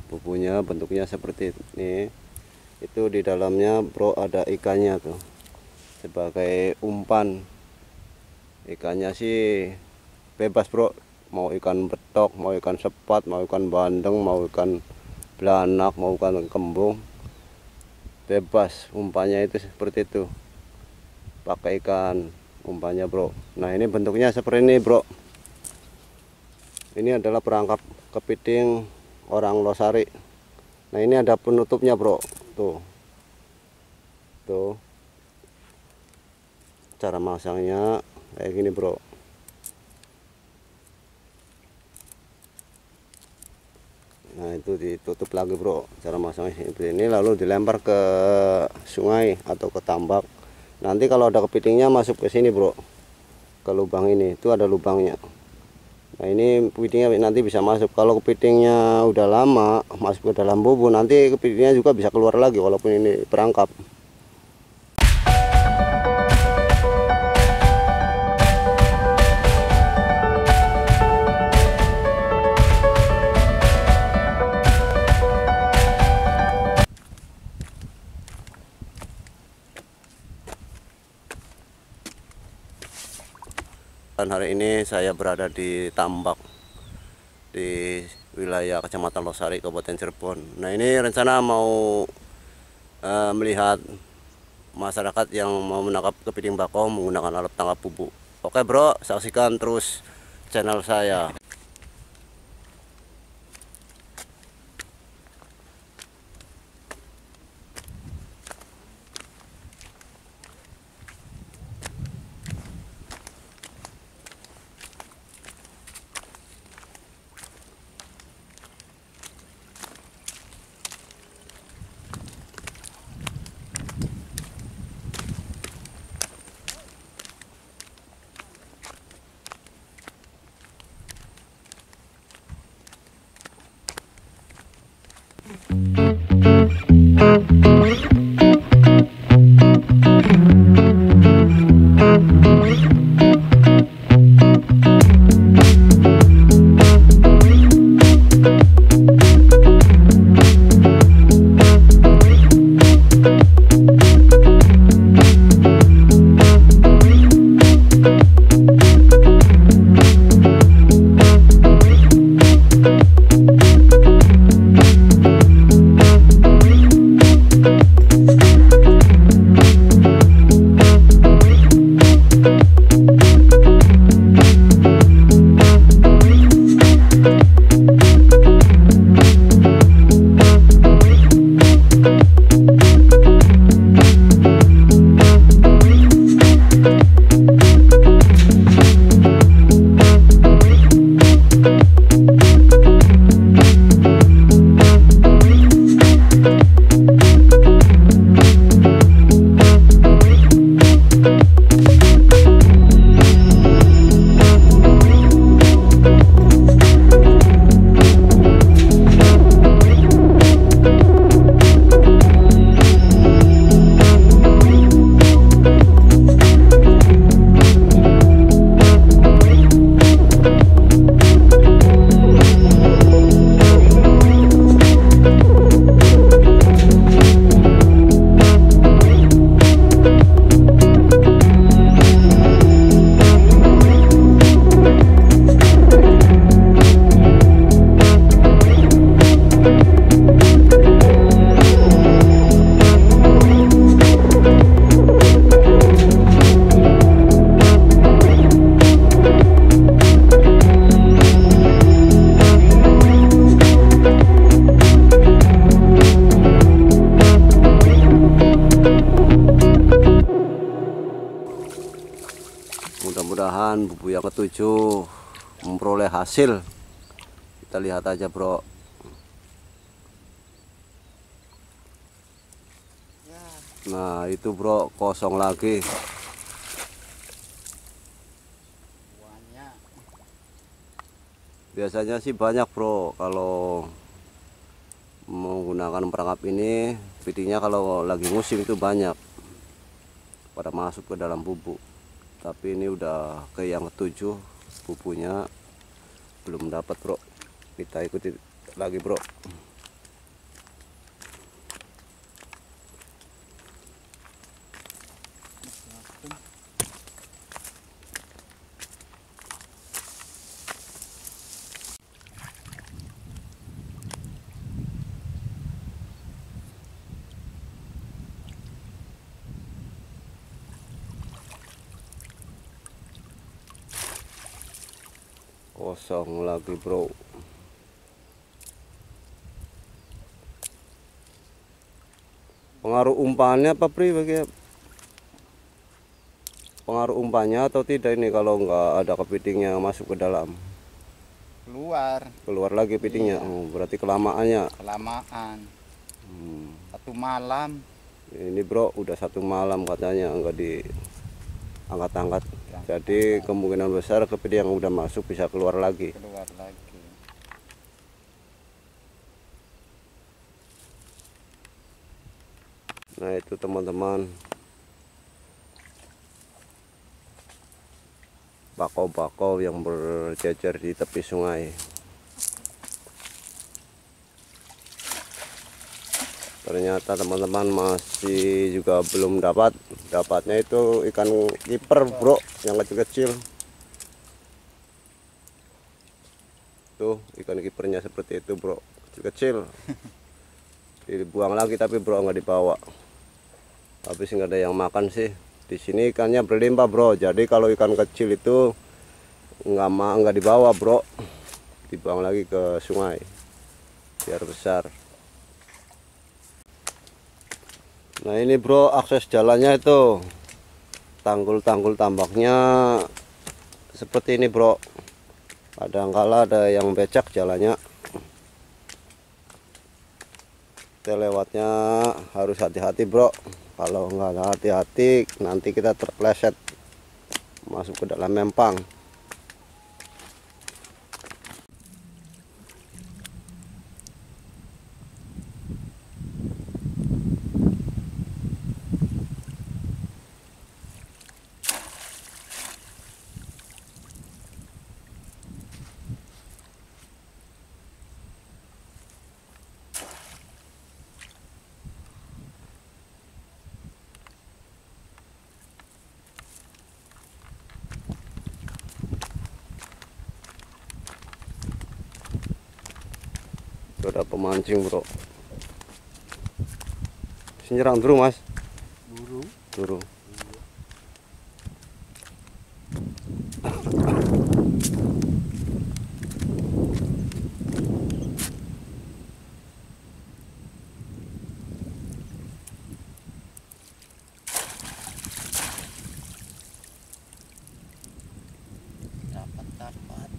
bubunya bentuknya seperti ini. Itu di dalamnya bro ada ikannya tuh sebagai umpan. Ikannya sih bebas bro, mau ikan betok, mau ikan sepat, mau ikan bandeng, mau ikan belanak, mau ikan kembung, bebas umpannya itu seperti itu, pakai ikan umpannya bro. Nah ini bentuknya seperti ini bro. Ini adalah perangkap kepiting orang Losari. Nah ini ada penutupnya bro, tuh cara masangnya kayak gini bro. Nah itu ditutup lagi bro, cara masangnya seperti ini, lalu dilempar ke sungai atau ke tambak. Nanti kalau ada kepitingnya masuk ke sini bro, ke lubang ini, itu ada lubangnya. Nah ini kepitingnya nanti bisa masuk. Kalau kepitingnya udah lama masuk ke dalam bubu, nanti kepitingnya juga bisa keluar lagi walaupun ini perangkap. Dan hari ini saya berada di tambak di wilayah Kecamatan Losari, Kabupaten Cirebon. Nah ini rencana mau melihat masyarakat yang mau menangkap kepiting bakau menggunakan alat tangkap bubu. Oke bro, saksikan terus channel saya. Mudah-mudahan bubu yang ketujuh memperoleh hasil. Kita lihat aja bro. Nah itu bro, kosong lagi. Biasanya sih banyak bro kalau menggunakan perangkap ini. Kepitingnya kalau lagi musim itu banyak pada masuk ke dalam bubu. Tapi ini udah ke yang ketujuh, bubunya belum dapat bro. Kita ikuti lagi bro. Kosong lagi bro. Pengaruh umpannya apa Pri? Pengaruh umpannya atau tidak ini kalau nggak ada kepitingnya masuk ke dalam? Keluar lagi kepitingnya. Iya. Oh, berarti kelamaannya. Kelamaan. 1 malam. Ini bro udah 1 malam katanya nggak diangkat-angkat. Jadi kemungkinan besar kepiting yang udah masuk bisa keluar lagi. Nah itu teman-teman, bakau-bakau yang berjejer di tepi sungai. Ternyata teman-teman masih juga belum dapatnya itu ikan kiper bro, yang kecil-kecil. Tuh ikan kipernya seperti itu bro, kecil-kecil. Dibuang lagi tapi bro nggak dibawa. Habis nggak ada yang makan sih. Di sini ikannya berlimpah bro. Jadi kalau ikan kecil itu nggak dibawa bro, dibuang lagi ke sungai biar besar. Nah ini bro akses jalannya itu tanggul-tanggul tambaknya seperti ini bro. Kadang-kala ada yang becek jalannya. Kita lewatnya harus hati-hati bro. Kalau nggak hati-hati nanti kita terpleset masuk ke dalam empang. Ada pemancing bro. Senyerang dulu mas. Dulu. Dapat.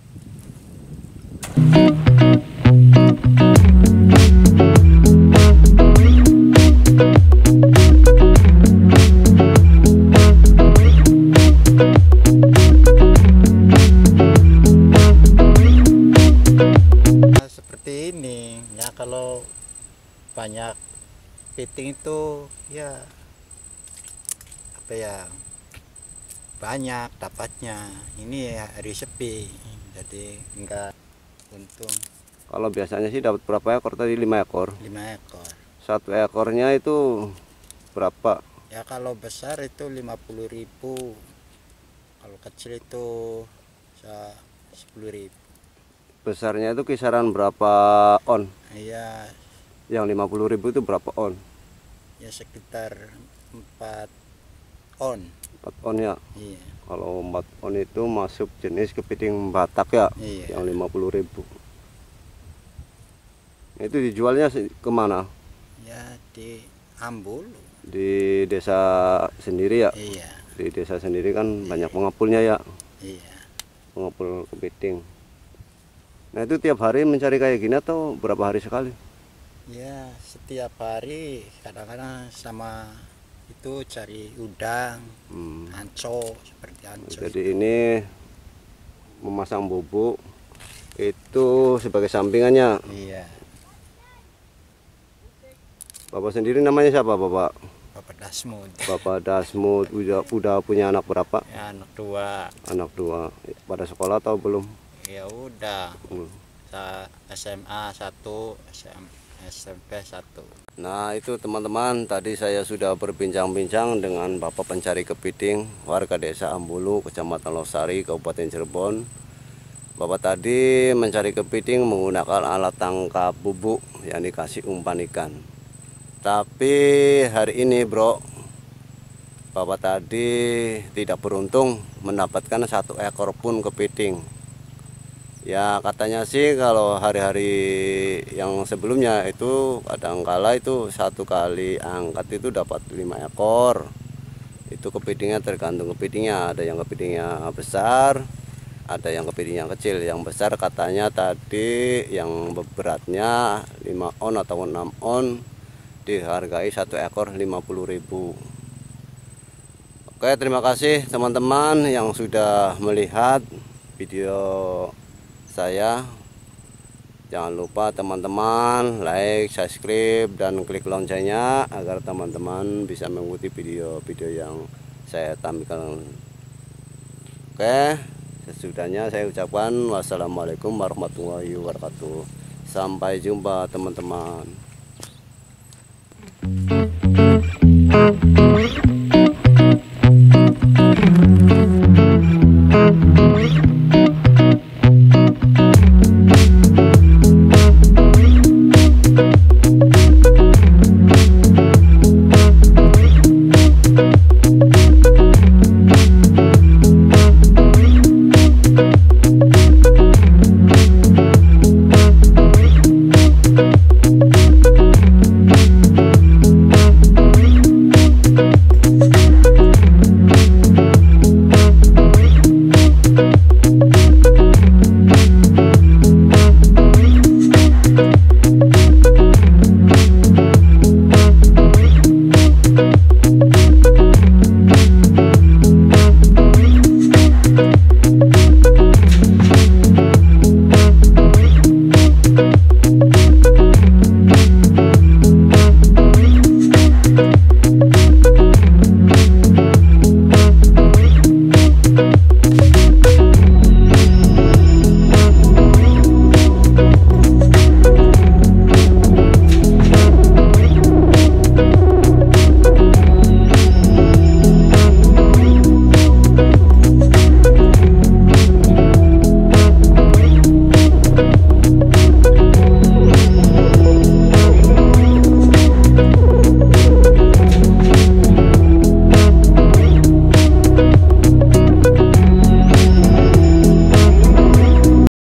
Seperti ini ya, kalau banyak kepiting itu ya apa ya, banyak dapatnya. Ini ya hari sepi jadi enggak untung. Kalau biasanya sih dapat berapa ekor tadi? 5 ekor. 5 ekor. 1 ekornya itu berapa? Ya kalau besar itu 50.000, kalau kecil itu 10.000. Besarnya itu kisaran berapa on? Iya. Yang 50.000 itu berapa on? Ya sekitar 4 on. 4 on ya. Iya. Kalau 4 on itu masuk jenis kepiting Batak ya. Iya. Yang 50.000. Itu dijualnya kemana? Ya di Ambul. Di desa sendiri ya. Iya. Di desa sendiri kan banyak pengepulnya ya. Iya. Pengepul kepiting. Nah itu tiap hari mencari kayak gini atau berapa hari sekali? Ya setiap hari, kadang-kadang sama itu cari udang, anco, seperti anco. Jadi ini memasang bubuk itu sebagai sampingannya. Iya. Bapak sendiri namanya siapa bapak? Bapak Dasmud. Bapak Dasmud udah punya anak berapa? Ya, anak 2. Anak 2. Pada sekolah atau belum? Ya udah. SMA 1, SMP 1. Nah itu teman-teman, tadi saya sudah berbincang-bincang dengan Bapak pencari kepiting warga desa Ambulu, Kecamatan Losari, Kabupaten Cirebon. Bapak tadi mencari kepiting menggunakan alat tangkap bubuk yang dikasih umpan ikan. Tapi hari ini bro, Bapak tadi tidak beruntung mendapatkan 1 ekor pun kepiting. Ya katanya sih kalau hari-hari yang sebelumnya itu kadangkala itu satu kali angkat itu dapat 5 ekor. Itu kepitingnya tergantung kepitingnya, ada yang kepitingnya besar, ada yang kepitingnya kecil. Yang besar katanya tadi yang beratnya 5 on atau 6 on dihargai satu ekor 50.000. Oke, terima kasih teman-teman yang sudah melihat video saya. Jangan lupa teman-teman like, subscribe, dan klik loncengnya agar teman-teman bisa mengikuti video-video yang saya tampilkan. Oke, sesudahnya saya ucapkan wassalamualaikum warahmatullahi wabarakatuh. Sampai jumpa teman-teman.